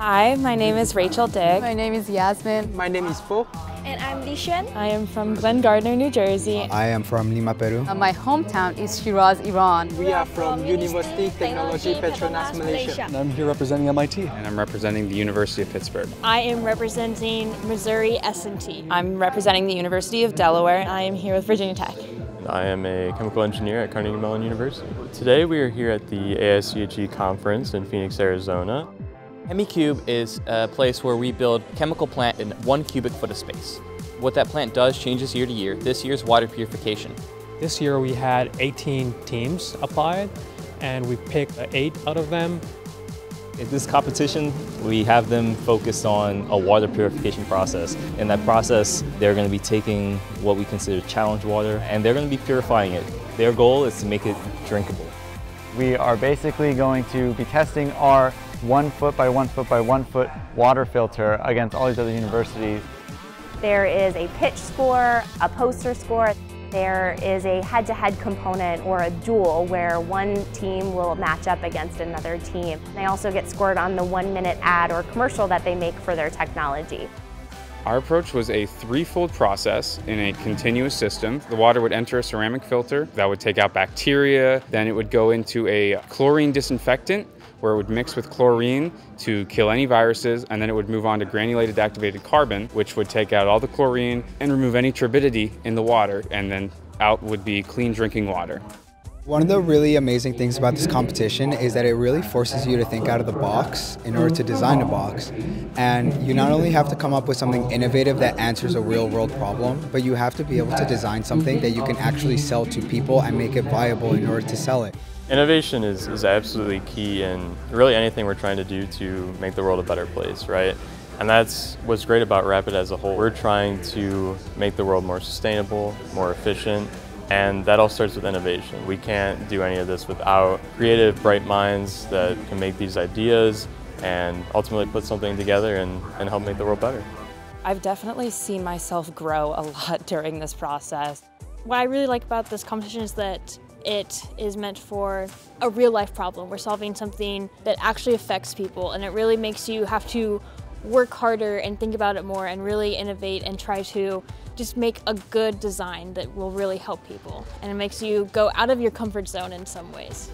Hi, my name is Rachel Dick. My name is Yasmin. My name is Po. And I'm Dishan. I am from Glen Gardner, New Jersey. I am from Lima, Peru. My hometown is Shiraz, Iran. We are from University Technology Petronas, Malaysia. And I'm here representing MIT. And I'm representing the University of Pittsburgh. I am representing Missouri S&T. I'm representing the University of Delaware. I am here with Virginia Tech. I am a chemical engineer at Carnegie Mellon University. Today we are here at the AIChE conference in Phoenix, Arizona. ChemE is a place where we build a chemical plant in 1 cubic foot of space. What that plant does changes year to year. This year's water purification. This year we had 18 teams applied and we picked 8 out of them. In this competition, we have them focused on a water purification process. In that process, they're going to be taking what we consider challenge water and they're going to be purifying it. Their goal is to make it drinkable. We are basically going to be testing our 1 foot by 1 foot by 1 foot water filter against all these other universities. There is a pitch score, a poster score. There is a head-to-head component or a duel where one team will match up against another team. They also get scored on the 1-minute ad or commercial that they make for their technology. Our approach was a threefold process in a continuous system. The water would enter a ceramic filter that would take out bacteria, then it would go into a chlorine disinfectant where it would mix with chlorine to kill any viruses, and then it would move on to granulated activated carbon, which would take out all the chlorine and remove any turbidity in the water, and then out would be clean drinking water. One of the really amazing things about this competition is that it really forces you to think out of the box in order to design a box. And you not only have to come up with something innovative that answers a real-world problem, but you have to be able to design something that you can actually sell to people and make it viable in order to sell it. Innovation is absolutely key in really anything we're trying to do to make the world a better place, right? And that's what's great about Rapid as a whole. We're trying to make the world more sustainable, more efficient, and that all starts with innovation. We can't do any of this without creative, bright minds that can make these ideas and ultimately put something together and help make the world better. I've definitely seen myself grow a lot during this process. What I really like about this competition is that it is meant for a real-life problem. We're solving something that actually affects people, and it really makes you have to work harder and think about it more and really innovate and try to just make a good design that will really help people. And it makes you go out of your comfort zone in some ways.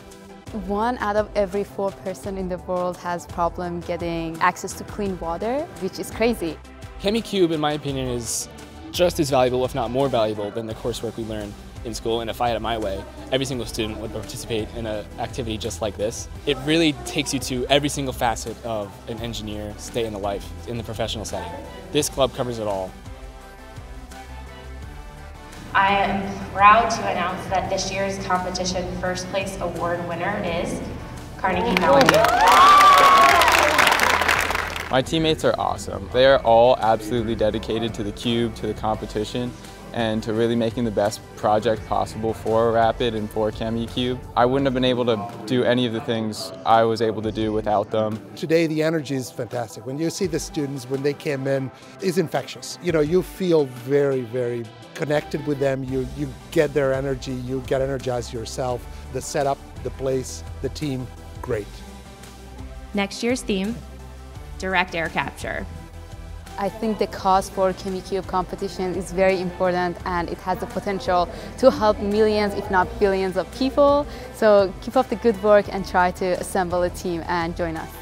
1 out of every 4 person in the world has problem getting access to clean water, which is crazy. ChemE, in my opinion, is just as valuable, if not more valuable, than the coursework we learn in school, and if I had it my way, every single student would participate in an activity just like this. It really takes you to every single facet of an engineer's day in the life, in the professional setting. This club covers it all. I am proud to announce that this year's competition first place award winner is Carnegie Mellon. My teammates are awesome. They are all absolutely dedicated to the cube, to the competition, and to really making the best project possible for Rapid and for ChemE. I wouldn't have been able to do any of the things I was able to do without them. Today the energy is fantastic. When you see the students, when they came in, it's infectious. You know, you feel very, very connected with them. You get their energy, you get energized yourself. The setup, the place, the team, great. Next year's theme, direct air capture. I think the cause for ChemE competition is very important and it has the potential to help millions, if not billions of people. So keep up the good work and try to assemble a team and join us.